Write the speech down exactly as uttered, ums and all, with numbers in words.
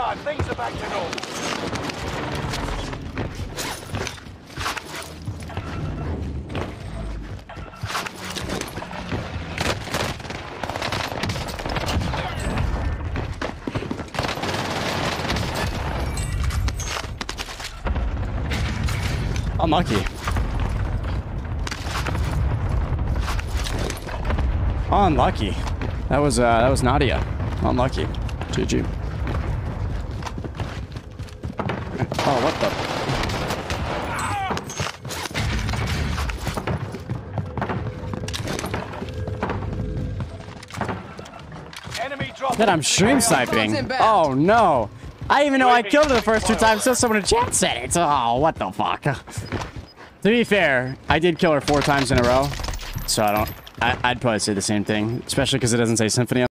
done. Things are back to normal. Unlucky. Unlucky. That was uh, that was Nadia. Unlucky. G G. Oh, what the? Enemy dropping. That I'm stream sniping. Oh no. I didn't even know I killed her the first two times until someone in chat said it. Oh, what the fuck. To be fair, I did kill her four times in a row. So I don't... I, I'd probably say the same thing. Especially because it doesn't say Symfhuny on